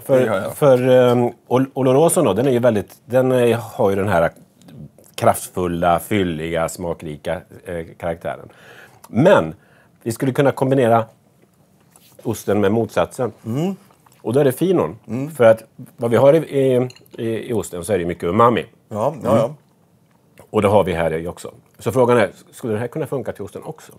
För, för um, Oloroso då, den är ju väldigt, den är, har ju den här kraftfulla, fylliga, smakrika eh, karaktären. Men vi skulle kunna kombinera osten med motsatsen. Mm. Och då är det finon. Mm. För att vad vi har i, i, i osten så är det mycket umami. Ja, ja, ja. Mm. Och det har vi här i också. Så frågan är, skulle det här kunna funka till osten också?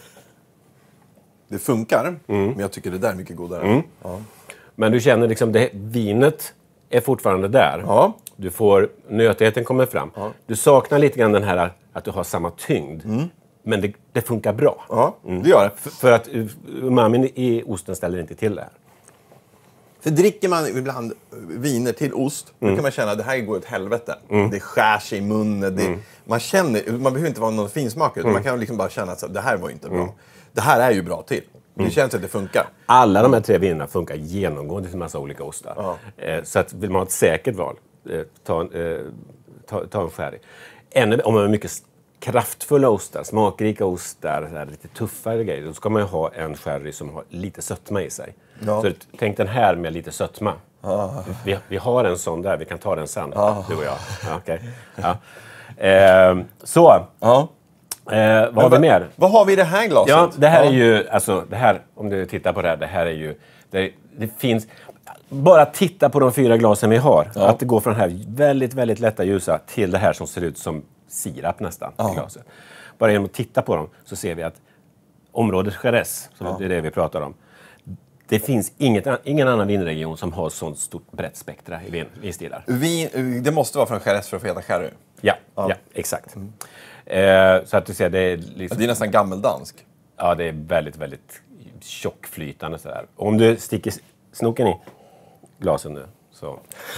Det funkar, mm. men jag tycker det där är mycket godare. Mm. Ja. Men du känner liksom, det, vinet är fortfarande där. Ja. Du får, nötigheten kommer fram. Ja. Du saknar lite grann den här att du har samma tyngd. Mm. Men det, det funkar bra. Ja, det gör det. För, för att umamin i osten ställer inte till det här. För dricker man ibland viner till ost, mm. då kan man känna att det här går åt helvete. Mm. Det skär sig i munnen. Det, mm. man, känner, man behöver inte vara någon finsmakare, utan mm. man kan liksom bara känna att det här var inte bra. Mm. Det här är ju bra till. Det känns att det funkar. Alla de här tre vinerna funkar genomgående till en massa olika ostar. Ja. Eh, så att vill man ha ett säkert val, eh, ta, eh, ta, ta en sherry. Ännu, om man har mycket kraftfulla ostar, smakrika ostar, så här, lite tuffare grejer, då ska man ju ha en sherry som har lite sötma i sig. Ja. Så tänk den här med lite sötma. Ah. Vi, vi har en sån där, vi kan ta den sen, ah. du och jag. Ja, okay. ja. Eh, så. Ah. Eh, vad har vi mer? Vad har vi i det här glaset? Ja, det här ja. är ju, alltså det här, om du tittar på det här, det här är ju, det, det finns, bara titta på de fyra glasen vi har. Ja. Att det går från det här väldigt, väldigt lätta ljusa till det här som ser ut som sirap nästan ja. i glaset. Bara genom att titta på dem så ser vi att området Jerez, som ja. det är det vi pratar om, det finns inget, ingen annan vinregion som har sånt stort brett spektra i vin, vinstilar. Vin, det måste vara från Jerez för att få heta sherry. Ja, ja. ja exakt. Mm. Eh, så att du ser, det är liksom, det är nästan gammeldansk. Ja, det är väldigt, väldigt tjockflytande sådär. Om du sticker snoken i glasen nu, så...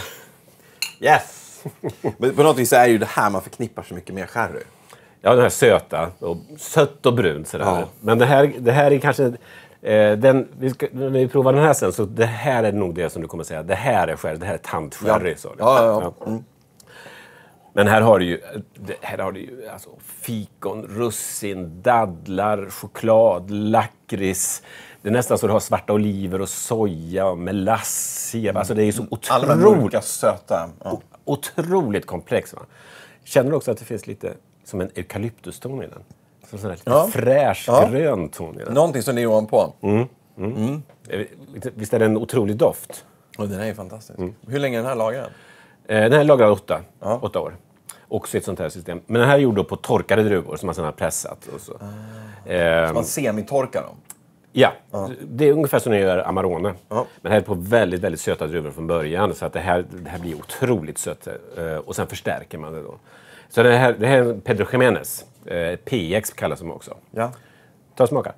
Yes! Men på något vis är ju det här man förknippar så mycket med sherry. Ja, den här söta, och sött och brunt sådär. Ja. Men det här, det här är kanske... Eh, den, vi ska, när vi provar den här sen, så det här är nog det som du kommer säga. Det här är sherry, det här är tantsherry. Ja, så. ja, ja. ja. Mm. Men här har du ju, här har du ju alltså, fikon, russin, dadlar, choklad, lakrits. Det är nästan så du har svarta oliver och soja och melass. Mm. Alltså det är ju så otroligt söta. Ja. Otroligt komplext. Va? Känner du också att det finns lite som en eukalyptuston i den? Som sån här lite ja. fräsch ja. grön ton i den. Någonting som det är ovanpå. Mm. Mm. Mm. Visst är det en otrolig doft? Och den är ju fantastisk. Mm. Hur länge är den här lagrad? Den här är lagrad åtta, ja. åtta år. Också ett sånt här system. Men den här är gjord på torkade druvor som man sedan har pressat. Och så. Ah. Ehm. Så man semitorkar dem? Ja, ah. det är ungefär som när jag gör Amarone. Ah. Men här är på väldigt, väldigt söta druvor från början. Så att det här, det här blir otroligt sött. Och sen förstärker man det då. Så det här, det här är Pedro Jiménez. P X kallas de också. Ja. Ta och smaka.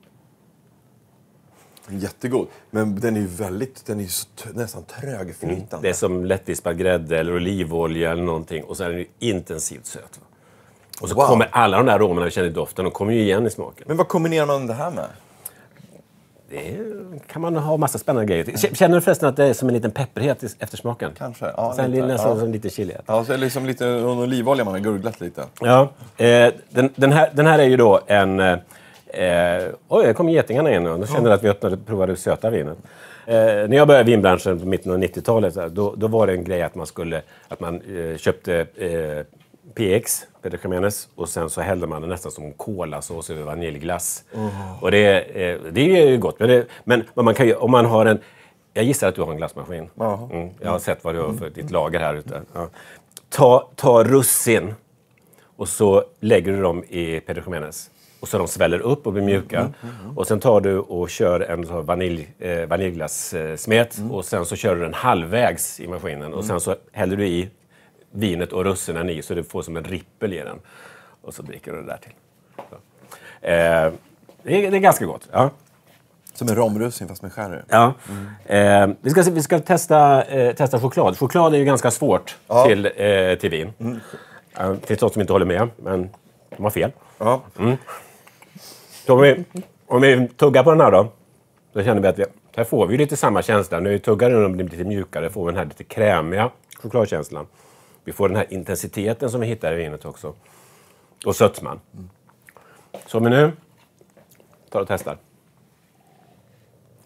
Jättegod. Men den är ju väldigt, den är ju så t- nästan trögflytande. Mm. Det är som lättvispad grädde eller olivolja eller någonting. Och så är den ju intensivt söt. Och så wow. kommer alla de där aromerna vi känner i doften. De kommer ju igen i smaken. Men vad kombinerar man det här med? Det kan man ha massa spännande grejer. Känner du förresten att det är som en liten pepperhet i eftersmaken? Kanske. Ja, sen lite, nästan ja. som lite chilighet. Ja, så är det liksom lite olivolja man har gurglat lite. Ja. Eh, den, den, här, den här är ju då en... Eh, oj, jag kom getingarna in nu. Nu känner jag att vi öppnade provade söta vinet. Eh, när jag började i vinbranschen på mitten av nittiotalet, så här, då, då var det en grej att man skulle att man eh, köpte eh, P X, Pedro Jiménez, och sen så hällde man det nästan som kolasås över vaniljglass. Oh. Och det, eh, det är ju gott. Men, det, men man kan ju, om man har en... Jag gissar att du har en glassmaskin. Oh. Mm, jag har sett vad du har för ditt lager här ute. Ja. Ta, ta russin och så lägger du dem i Pedro Jiménez. Och så de sväller upp och blir mjuka. Mm, mm, mm. Och sen tar du och kör en så vanilj, eh, vaniljglassmet. Mm. Och sen så kör du den halvvägs i maskinen. Mm. Och sen så häller du i vinet och russinen i så du får som en rippel i den. Och så dricker du det där till. Eh, det, är, det är ganska gott. Ja. Som en romrussin fast med sherry. Ja. Mm. Eh, vi, ska, vi ska testa, eh, testa choklad. Choklad är ju ganska svårt ja. till, eh, till vin. Mm. Eh, det finns något som inte håller med, men de har fel. Ja. Mm. Så om vi, om vi tuggar på den här då, då känner vi att vi, här får vi lite samma känsla. När vi tuggar den och blir lite mjukare får vi den här lite krämiga chokladkänslan. Vi får den här intensiteten som vi hittar i vinet också. Och sötman. Mm. Så om vi nu tar och testar.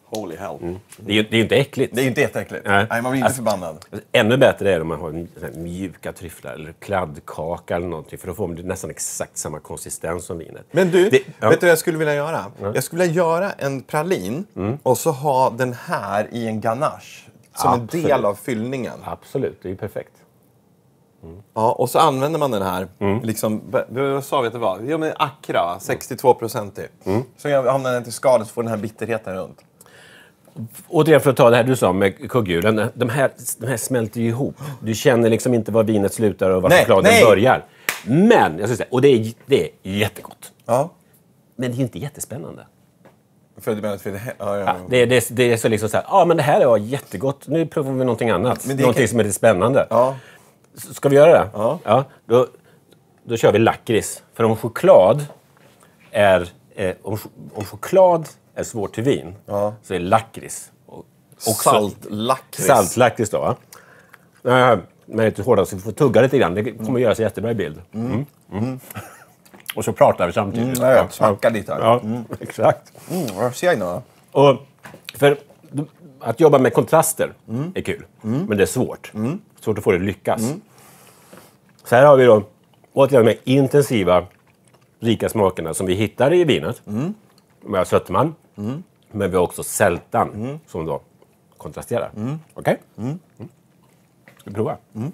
Holy hell. Mm. Det är ju det är inte äckligt. Det är ju inte jätteäckligt. Nej. Nej, man blir inte alltså, förbannad. Alltså, ännu bättre är det om man har en, en mjuka tryfflar eller kladdkaka eller någonting. För då får man nästan exakt samma konsistens som vinet. Men du, det, ja. vet du vad jag skulle vilja göra? Ja. Jag skulle vilja göra en pralin mm. och så ha den här i en ganache. Som Absolut. En del av fyllningen. Absolut, det är ju perfekt. Mm. Ja, och så använder man den här, mm. liksom, vad sa vi att det var? Ja, men Accra, sextiotvå procent i. Mm. Så jag hamnar den till skalet så får den här bitterheten runt. Återigen för att ta det här du sa med kugghjulen, de här, de här smälter ju ihop. Du känner liksom inte var vinet slutar och var chokladen börjar. Men, jag ska säga, och det är, det är jättegott. Ja. Men det är ju inte jättespännande. För du menar att det, ja, ja, ja. det, det, det är så liksom så här, ja men det här är jättegott, nu provar vi någonting annat. Någonting kan... som är lite spännande. Ja. Ska vi göra det? Ja. Ja då, då kör vi lakrits. För om choklad är, eh, om, om choklad är svårt till vin ja. Så är lakrits. Saltlakrits. Saltlakrits då va? Äh, men lite hårdare så vi får tugga lite grann. Det kommer mm. göra sig jättebra i bild. Mm. Mm. Mm. Och så pratar vi samtidigt. Mm, ja, smacka lite här. Ja, mm. exakt. Mm, vad ser jag nu? Och för att jobba med kontraster mm. är kul. Mm. Men det är svårt. Mm. Svårt att få det att lyckas. Mm. Så här har vi då återigen de intensiva, rika smakerna som vi hittar i vinet. Mm. Med sötman. Mm. Men vi har också sältan mm. som då kontrasterar. Mm. Okej? Okay? Mm. Mm. Ska vi prova? Mm.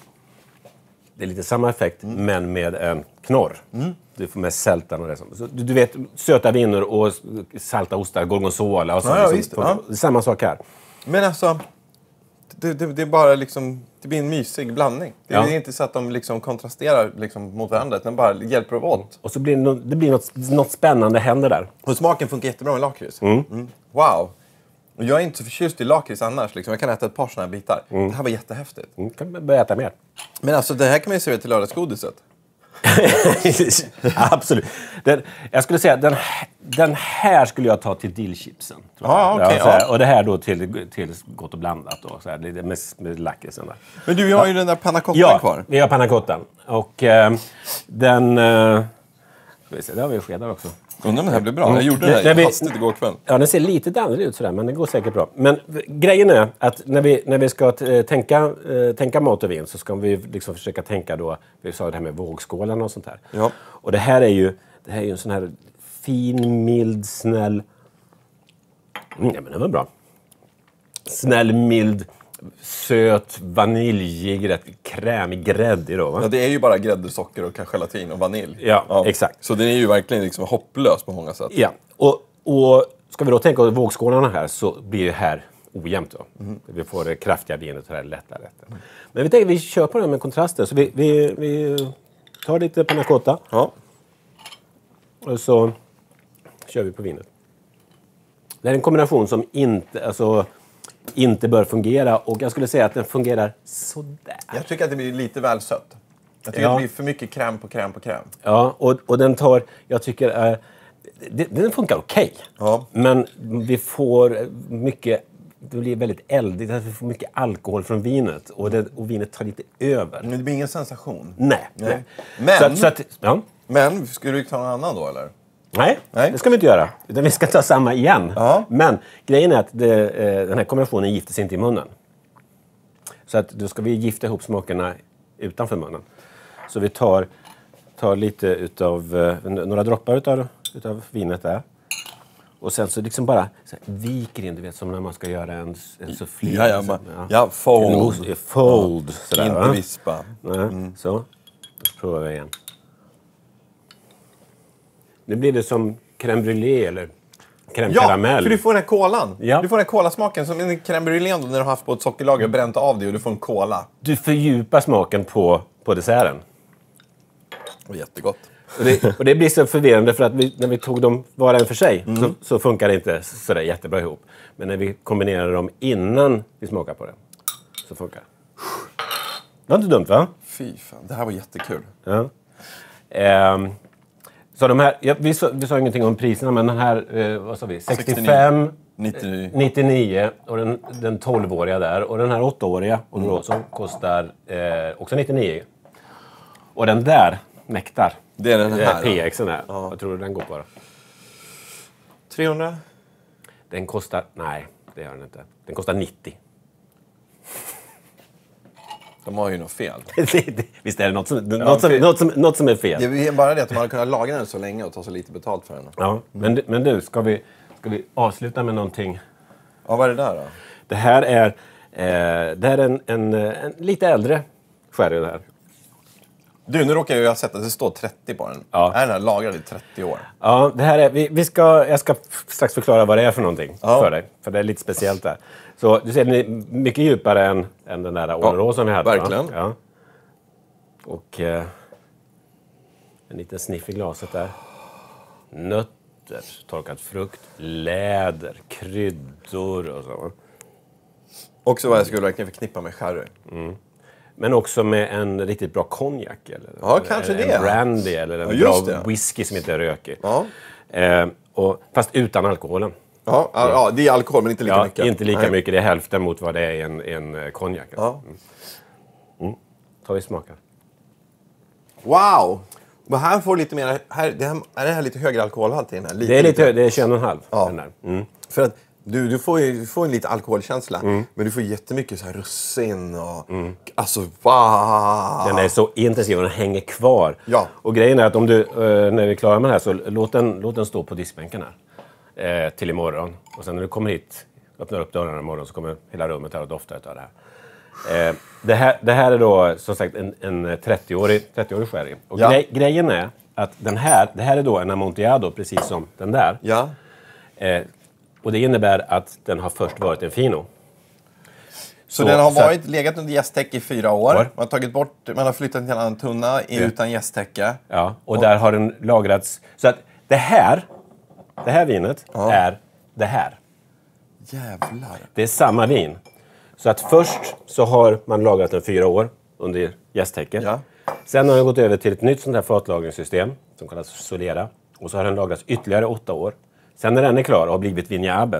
Det är lite samma effekt, mm. men med en knorr. Mm. Du får med sältan och det som. Så, du, du vet, söta viner och salta ostar, gorgonzola och så. Ja, liksom, visst, ja. Det är samma sak här. Men alltså, det, det, det är bara liksom, det blir en mysig blandning. Det är ja. inte så att de liksom kontrasterar liksom mot varandra, utan bara hjälper åt. Och så blir det, no, det blir något, något spännande händer där. Och smaken funkar jättebra med lakrits. Mm. Mm. Wow! Och jag är inte så förtjust i lakrits annars. Liksom. Jag kan äta ett par sådana här bitar. Mm. Det här var jättehäftigt. Mm, kan börja äta mer. Men alltså, det här kan man ju servera till lördagsgodiset. Absolut. Den, jag skulle säga den, den här skulle jag ta till dillchipsen. Ah, okay, ja, ja. Och det här då till, till gott och blandat. Då, så här, det med, med lakritsen där. Men du, vi har ju den där pannacottan ja, kvar. Ja, vi har pannacottan. Och eh, den... Eh, ska vi se, där har vi skedar också. Undrar om det här blir bra. Jag gjorde det här vi, hastigt igår kväll. Ja, den ser lite danlig ut sådär, men det går säkert bra. Men grejen är att när vi, när vi ska t- tänka, äh, tänka mat och vin så ska vi liksom försöka tänka då, vi sa det här med vågskålarna och sånt här. Ja. Och det här är ju, det här är ju en sån här fin, mild, snäll... Mm, ja, men det var bra. Snäll, mild, söt, vaniljig, rätt krämig, gräddig då, va? Ja, det är ju bara grädde, socker och kanske gelatin och vanilj. Ja, ja, exakt. Så den är ju verkligen liksom hopplös på många sätt. Ja, och, och ska vi då tänka på vågskålarna här så blir det här ojämnt då. Mm. Vi får det kraftiga vinet och det här lätta rätten. Mm. Men vi tänker vi kör på det med kontraster. Så vi, vi, vi tar lite panna cotta. Ja. Och så kör vi på vinet. Det är en kombination som inte... Alltså, inte bör fungera, och jag skulle säga att den fungerar sådär. Jag tycker att det blir lite väl sött. Jag tycker ja. att det blir för mycket kräm på kräm på kräm. Ja, och, och den tar, jag tycker, äh, det, den funkar okej. Okay. Ja. Men vi får mycket, det blir väldigt eldigt, vi får mycket alkohol från vinet, och, det, och vinet tar lite över. Men det blir ingen sensation. Nej. Nej. Men, så att, så att, ja. men, ska du ta någon annan då, eller? Nej, Nej, det ska vi inte göra. Utan vi ska ta samma igen. Ja. Men grejen är att det, eh, den här kombinationen gifter sig inte i munnen. Så att då ska vi gifta ihop smakerna utanför munnen. Så vi tar, tar lite utav, eh, några droppar utav, utav vinet där. Och sen så liksom bara så här, viker in, du vet, som när man ska göra en, en soufflé. Ja, ja, man, ja. ja fold. En fold. Ja. Sådär, inte va? vispa. Mm. Så, då provar vi igen. Nu blir det som crème brûlée eller crème ja, caramel. Ja, för du får den här kolan. Ja. Du får den här kolasmaken som en crème brûlée när du har haft på ett sockerlager och bränt av det, och du får en kola. Du fördjupar smaken på, på desserten. Och jättegott. Och det, och det blir så förvirrande för att vi, när vi tog dem var en för sig mm. så, så funkar det inte sådär jättebra ihop. Men när vi kombinerar dem innan vi smakar på det så funkar det. Det var inte dumt, va? Fy fan, det här var jättekul. Ja. Ehm. Så de här, ja, vi, sa, vi sa ingenting om priserna, men den här, eh, vad sa vi? sextiofem, nittionio. nittionio och den, den tolvåriga där. Och den här åttaåriga och då, som kostar eh, också nittionio. Och den där, Nektar. Det är den här. P X:en här. Ja. Vad tror du den går på då? trehundra? Den kostar... Nej, det gör den inte. Den kostar nittio. De har ju något fel. Visst är det något som, något som, något som, något som är fel. Det är bara det att de hade kunnat lagra den så länge och ta så lite betalt för den. Ja, men, men du, ska vi, ska vi avsluta med någonting? Ja, vad är det där då? Det här är, eh, det här är en, en, en lite äldre sherry det här. Du, nu råkar jag ha sett att det står trettio på den. Ja. Är den här lagrad i trettio år? Ja, det här är, vi, vi ska, jag ska strax förklara vad det är för någonting Ja. för dig. För det är lite speciellt där. Så du ser, den är mycket djupare än, än den där Oloroson vi hade. verkligen. Va? Ja. Och eh, en liten sniff i glaset där. Nötter, torkad frukt, läder, kryddor och så. Också vad jag skulle verkligen förknippa med sherry. Men också med en riktigt bra konjak. Eller, Ja, kanske en, det. En brandy eller en Ja, just bra det. whisky som inte är rökig. Ja. Eh, och, fast utan alkoholen. Ja, ja, ja, det är alkohol men inte lika Ja, mycket. inte lika Nej. mycket. Det är hälften mot vad det är i en, en eh, konjak. Ja. Mm. Ta vi smakar. Wow! Men här får lite mer... Här, det här, är det här lite högre alkoholhalt i den här? Lite, Det är lite, det är tjugoen och en halv. Ja. Den där. Mm. För att du, du, får ju, du får en lite alkoholkänsla, men du får jättemycket så här russin och... Alltså, wow! Den är så intensiv och den hänger kvar. Ja. Och grejen är att om du, eh, när vi är klara med det här så låt den, låt den stå på diskbänken här. Eh, till imorgon. Och sen när du kommer hit, öppnar upp dörrarna imorgon så kommer hela rummet här och dofta av det här. Eh, det här. Det här är då som sagt en, en trettioårig, trettioårig sherry. Och Ja. grej, grejen är att den här, det här är då en Amontillado precis som den där. Ja. Eh, och det innebär att den har först varit en fino. Så, den har så att- varit legat under jästtäcke i fyra år. År. Man har tagit bort, man har flyttat till en annan tunna i, utan jästtäcke. Ja, och där har den lagrats. Så att det här, det här vinet är det här. Jävlar. Det är samma vin. Så att först så har man lagrat den fyra år under jästtäcke. Ja. Sen har den gått över till ett nytt sånt här fatlagringssystem som kallas Solera. Och så har den lagrats ytterligare åtta år. Sen när den är klar och har blivit Vignabe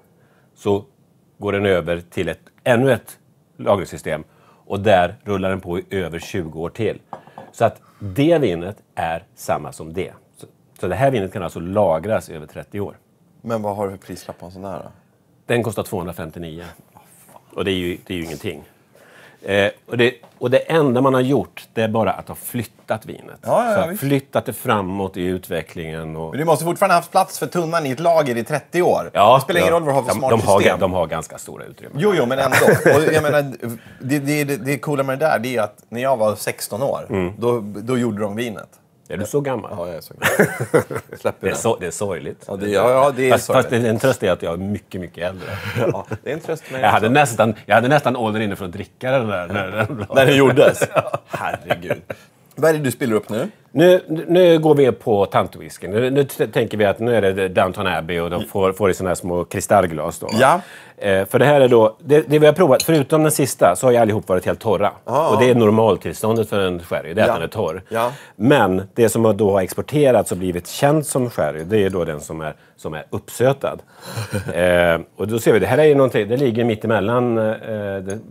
så går den över till ett, ännu ett lagringssystem. Och där rullar den på i över tjugo år till. Så att det vinet är samma som det. Så, så det här vinet kan alltså lagras över trettio år. Men vad har du för prislapp på en sån här då? Den kostar tvåhundrafemtionio. Och det är ju, det är ju ingenting. Eh, och, det, och det enda man har gjort, det är bara att ha flyttat vinet. Ja, ja, så att visst. flyttat det framåt i utvecklingen. Och... Men du måste fortfarande haft plats för tunnan i ett lager i trettio år. Ja, det spelar ingen ja. roll vad du har för de, smart de har, system. de har ganska stora utrymmen. Jo, jo, men ändå. Och jag menar, det, det, det, det coola med det där det är att när jag var sexton år, Mm. då, då gjorde de vinet. Är du så gammal? Ja, jag är så jag släpper Det är, det. så, det är sorgligt. Ja, det, ja, ja, det är fast, sorgligt. fast det, en tröst är att jag är mycket, mycket äldre. Ja, det är en tröst med Jag hade nästan, jag hade nästan ålder inne för att dricka den där. När, den När det gjordes? Herregud. Vad är det du spiller upp nu? Nu, nu går vi på tantwhisken. Nu, nu t- tänker vi att nu är det Downton Abbey och de får, får i såna här små kristallglas. Då, va? Ja. Eh, för det här är då, det, det vi har provat, förutom den sista, så har ju allihop varit helt torra. Ah. Och det är normaltillståndet för en sherry, det är Ja. att den är torr. Ja. Men det som har då har exporterats och blivit känt som sherry, det är då den som är, som är uppsötad. eh, och då ser vi, det här är ju någonting, det ligger mitt emellan eh, de,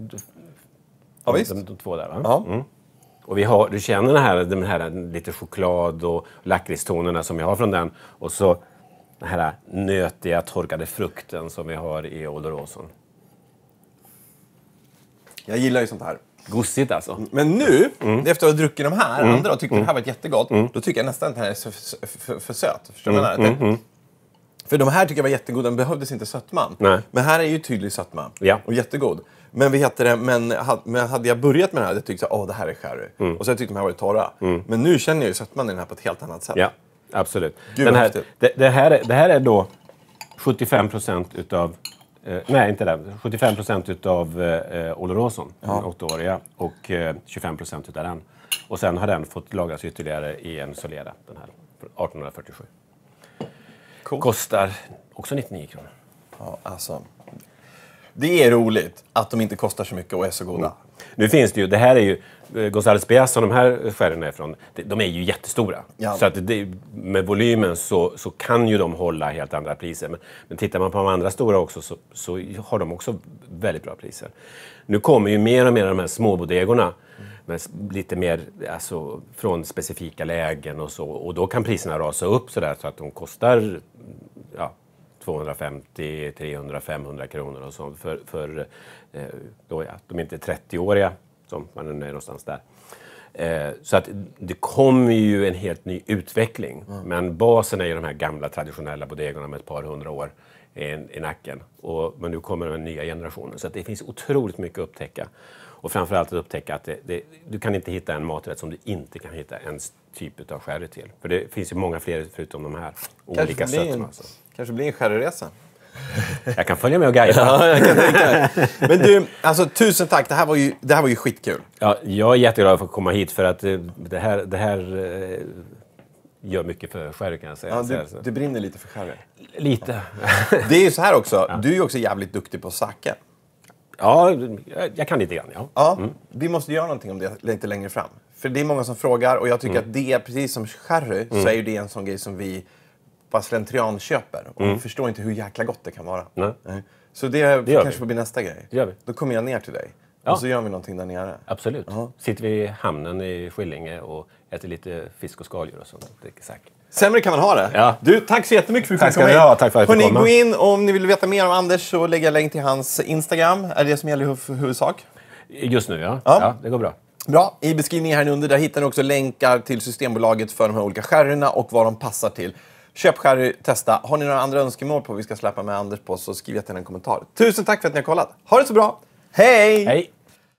Ja, visst. de, de två där, va? Ja. Mm. Och vi har, du känner den här, den här lite choklad och lakritstonerna som vi har från den. Och så den här nötiga torkade frukten som vi har i Oloroson. Jag gillar ju sånt här. Gossigt alltså. Men nu, Mm. efter att ha druckit de här andra och tyckte det här var jättegott, då tycker jag nästan att den här är för, för, för söt. Förstår du vad jag menar? Det- För de här tycker jag var jättegoda, den behövdes inte sötman. Nej. Men här är ju tydlig sötma. Ja. Och jättegod. Men, vi heter det, men, had, men hade jag börjat med det här, jag tyckte jag, åh det här är sherry. Och så har jag tyckt de här var torra. Men nu känner jag ju sötman i den här på ett helt annat sätt. Ja, absolut. Gud, Den vad här, häftigt. det, det, här är, det här är då sjuttiofem procent utav... Eh, nej, inte det. sjuttiofem procent utav eh, Oloroson, den åttaåriga, och eh, tjugofem procent utav den. Och sen har den fått lagras ytterligare i en Solera, den här, arton fyrtiosju. Cool. Kostar också nittionio kronor. Ja, alltså. Det är roligt att de inte kostar så mycket och är så goda. Nu finns det ju, det här är ju, eh, Gonzales Beas som de här sherryna är från, de, de är ju jättestora. Ja. Så att det, med volymen så, så kan ju de hålla helt andra priser. Men, men tittar man på de andra stora också så, så har de också väldigt bra priser. Nu kommer ju mer och mer av de här småbodegorna med lite mer alltså, från specifika lägen och så. Och då kan priserna rasa upp så där så att de kostar ja, tvåhundrafemtio, trehundra, femhundra kronor och sånt. För, för eh, då, ja, de är inte trettioåriga, som man är någonstans där. Eh, så att det kommer ju en helt ny utveckling. Mm. Men basen är ju de här gamla traditionella bodegorna med ett par hundra år i, i nacken. Och, men nu kommer den nya generationen. Så att det finns otroligt mycket att upptäcka. Och framförallt att upptäcka att det, det, du kan inte hitta en maträtt som du inte kan hitta en typ av sherry till. För det finns ju många fler förutom de här olika sötterna. Alltså. Kanske blir en sherryresa. Jag kan följa med och guida. Ja, jag kan tänka. Men du, alltså tusen tack. Det här var ju, det här var ju skitkul. Ja, jag är jätteglad för att komma hit för att det här, det här gör mycket för sherry, kan jag säga. Ja, du, du brinner lite för sherry. Lite. Det är ju så här också. Ja. Du är ju också jävligt duktig på sake. Ja, jag kan lite grann, ja. Ja, mm. Vi måste göra någonting om det lite längre fram. För det är många som frågar och jag tycker mm. att det är precis som sherry mm. så är ju det en sån grej som vi bara slentrian köper. Och mm. vi förstår inte hur jäkla gott det kan vara. Nej. Så det, det kanske vi. får bli nästa grej. Det gör vi. Då kommer jag ner till dig. Ja. Och så gör vi någonting där nere. Absolut. Uh-huh. Sitter vi i hamnen i Skillinge och äter lite fisk och skaldjur och sånt. Det är säkert. Sämre kan man ha det. Ja. Du, tack så jättemycket för att du kom hit. Tack för att du kom. Gå in om ni vill veta mer om Anders så lägger jag länk till hans Instagram. Är det det som gäller i huvudsak? Just nu, ja. ja. Ja, det går bra. Bra. I beskrivningen här under där hittar ni också länkar till Systembolaget för de här olika sherryna och vad de passar till. Köp sherry, testa. Har ni några andra önskemål på vad vi ska släppa med Anders på så skriv till en kommentar. Tusen tack för att ni har kollat. Ha det så bra. Hej! Hej!